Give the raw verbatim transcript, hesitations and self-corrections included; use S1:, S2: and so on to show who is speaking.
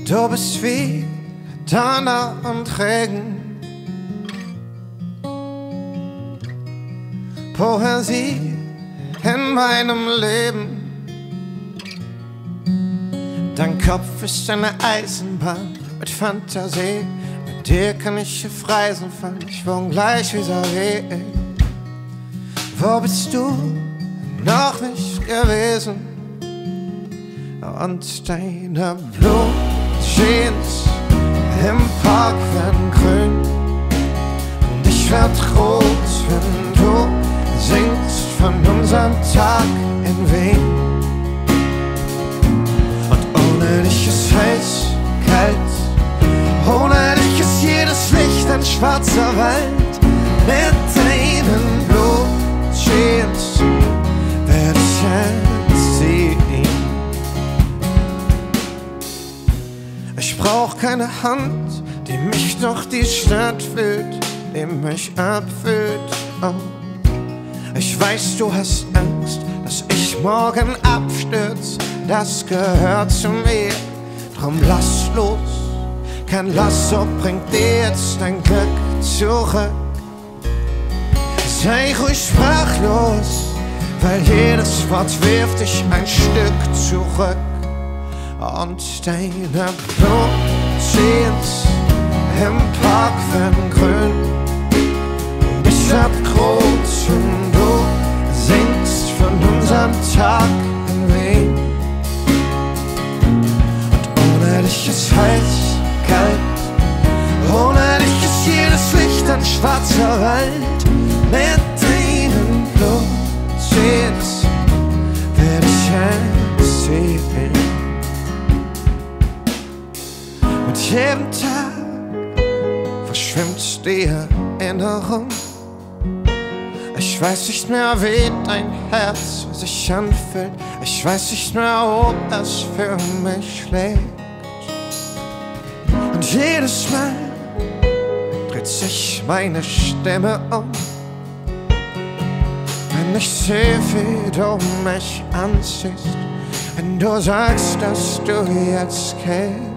S1: Du bist wie Donner und Regen, Poesie in meinem Leben. Dein Kopf ist eine Eisenbahn mit Fantasie. Mit dir kann ich auf Reisen fahren, ich wohne gleich vis-à-vis. Wo bist du noch nicht gewesen? Und deine Blue-Jeans im Park werden grün und ich werd rot, wenn du singst von unserem Tag in Wien. Und ohne dich ist heiß, kalt, ohne dich ist jedes Licht ein schwarzer Wald. Mit deinen Blue-Jeans werd ich jetzt ziehen. Ich brauch keine Hand, die mich durch die Stadt führt, die mich abführt. Oh. Ich weiß, du hast Angst, dass ich morgen abstürz. Das gehört zu mir, drum lass los. Kein Lasso bringt dir jetzt dein Glück zurück. Sei ruhig sprachlos, weil jedes Wort wirft dich ein Stück zurück. Und deine Blue-Jeans im Park werden grün und ich werd rot, wenn du singst von unserem Tag in Wien. Und ohne dich ist heiß, kalt, ohne dich ist jedes Licht ein schwarzer Wald. Mit deinen Blue-Jeans werd ich jetzt sehen. Mit jedem Tag verschwimmt die Erinnerung. Ich weiß nicht mehr, wie dein Herz sich anfühlt. Ich weiß nicht mehr, ob es für mich schlägt. Und jedes Mal dreht sich meine Stimme um, wenn ich sehe, wie du mich anziehst, wenn du sagst, dass du jetzt gehst.